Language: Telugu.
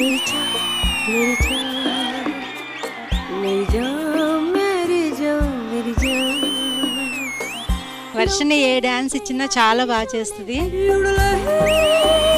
मेरी जान मेरी जान मेरी जान मेरी जान मेरी जान వర్షిణి ఏ డాన్స్ ఇచ్చినా చాలా బాగా చేస్తుంది.